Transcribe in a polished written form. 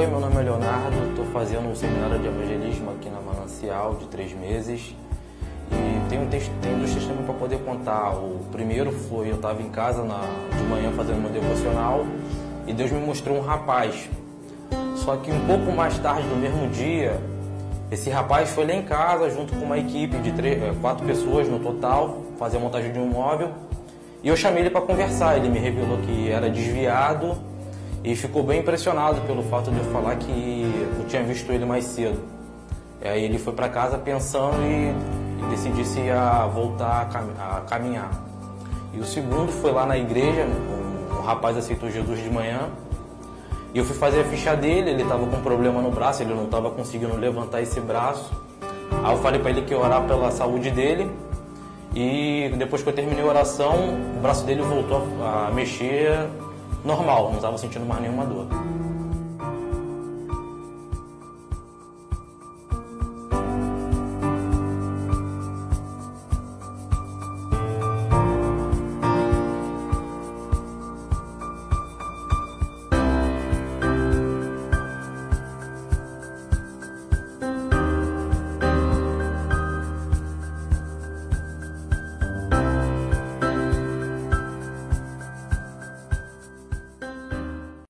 Oi, meu nome é Leonardo, estou fazendo um seminário de evangelismo aqui na Manancial de 3 meses e tenho dois testemunhos para poder contar. O primeiro foi, eu estava em casa de manhã fazendo meu devocional e Deus me mostrou um rapaz. Só que um pouco mais tarde do mesmo dia, esse rapaz foi lá em casa junto com uma equipe de 4 pessoas no total, fazer a montagem de um móvel, e eu chamei ele para conversar. Ele me revelou que era desviado e ficou bem impressionado pelo fato de eu falar que eu tinha visto ele mais cedo. E aí ele foi para casa pensando e decidiu se ia voltar a caminhar. E o segundo foi lá na igreja, um rapaz aceitou Jesus de manhã, e eu fui fazer a ficha dele. Ele estava com um problema no braço, ele não estava conseguindo levantar esse braço. Aí eu falei para ele que ia orar pela saúde dele, e depois que eu terminei a oração, o braço dele voltou a mexer normal, não estava sentindo mais nenhuma dor.